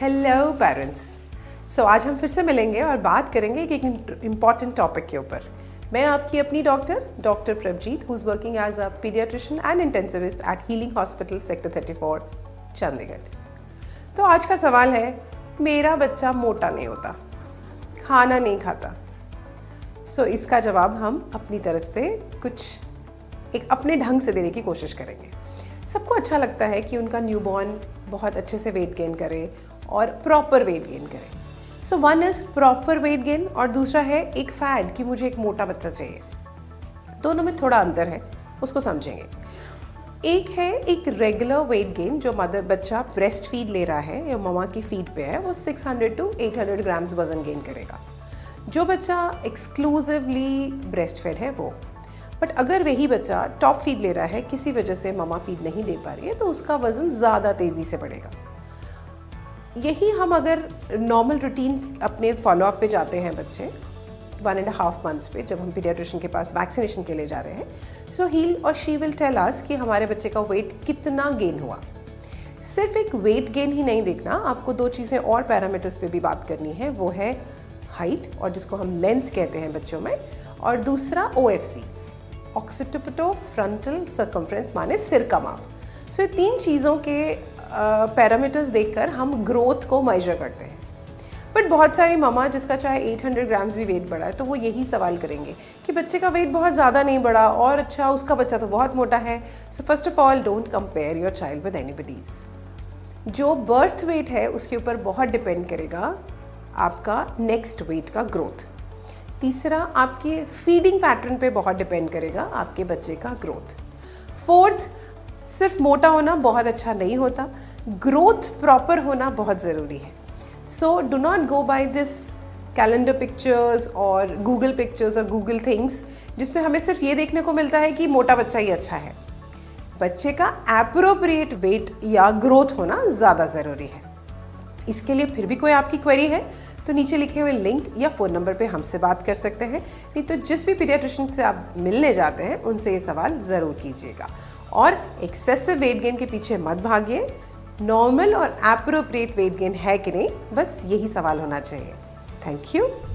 Hello parents. आज हम फिर से मिलेंगे और बात करेंगे एक इम्पॉर्टेंट टॉपिक के ऊपर। मैं आपकी अपनी doctor Prabhjeet, who is working as a paediatrician and intensivist at Healing Hospital sector 34 Chandigarh. तो आज का सवाल है, मेरा बच्चा मोटा नहीं होता, खाना नहीं खाता। इसका जवाब हम अपनी तरफ से कुछ एक अपने ढंग से देने की कोशिश करेंगे। सबको अच्छा लगता है कि उनका न्यूबॉर्न बहुत अच्छे से वेट गेन करे और प्रॉपर वेट गेन करे। One is proper weight gain और दूसरा है एक फैड कि मुझे एक मोटा बच्चा चाहिए। दोनों में थोड़ा अंतर है, उसको समझेंगे। एक है एक रेगुलर वेट गेन जो बच्चा ब्रेस्ट फीड ले रहा है या ममा की फीड पे है, वो 600 to 800 ग्राम्स वजन गेन करेगा। जो बच्चा एक्सक्लूसिवली ब्रेस्ट फेड है वो। बट अगर वही बच्चा टॉप फीड ले रहा है, किसी वजह से ममा फीड नहीं दे पा रही है, तो उसका वज़न ज़्यादा तेज़ी से बढ़ेगा। यही हम अगर नॉर्मल रूटीन अपने फॉलोअप पे जाते हैं बच्चे 1.5 months पे, जब हम पीडियाट्रिशियन के पास वैक्सीनेशन के लिए जा रहे हैं, ही और शी विल टेल अस कि हमारे बच्चे का वेट कितना गेन हुआ। सिर्फ एक वेट गेन ही नहीं देखना, आपको 2 चीज़ें और पैरामीटर्स पे भी बात करनी है। वो है हाइट, और जिसको हम लेंथ कहते हैं बच्चों में, और दूसरा OFC, ऑक्सीपिटो-फ्रंटल सर्कमफ्रेंस, माने सिर का माप। ये 3 चीज़ों के पैरामीटर्स देखकर हम ग्रोथ को मेजर करते हैं। बट बहुत सारी ममा जिसका चाहे 800 ग्राम्स भी वेट बढ़ा है, तो वो यही सवाल करेंगे कि बच्चे का वेट बहुत ज़्यादा नहीं बढ़ा और अच्छा उसका बच्चा तो बहुत मोटा है। First of all, don't compare your child with anybody's. जो बर्थ वेट है उसके ऊपर बहुत डिपेंड करेगा आपका नेक्स्ट वेट का ग्रोथ। तीसरा, आपके फीडिंग पैटर्न पे बहुत डिपेंड करेगा आपके बच्चे का ग्रोथ। फोर्थ, सिर्फ मोटा होना बहुत अच्छा नहीं होता, ग्रोथ प्रॉपर होना बहुत ज़रूरी है। Do not go by this calendar pictures और गूगल पिक्चर्स और गूगल थिंग्स, जिसमें हमें सिर्फ ये देखने को मिलता है कि मोटा बच्चा ही अच्छा है। बच्चे का एप्रोप्रिएट वेट या ग्रोथ होना ज़्यादा ज़रूरी है। इसके लिए फिर भी कोई आपकी क्वेरी है तो नीचे लिखे हुए लिंक या फ़ोन नंबर पे हमसे बात कर सकते हैं, नहीं तो जिस भी पीडियाट्रिशियन से आप मिलने जाते हैं उनसे ये सवाल ज़रूर कीजिएगा। और एक्सेसिव वेट गेन के पीछे मत भागिए, नॉर्मल और एप्रोप्रिएट वेट गेन है कि नहीं, बस यही सवाल होना चाहिए। Thank you.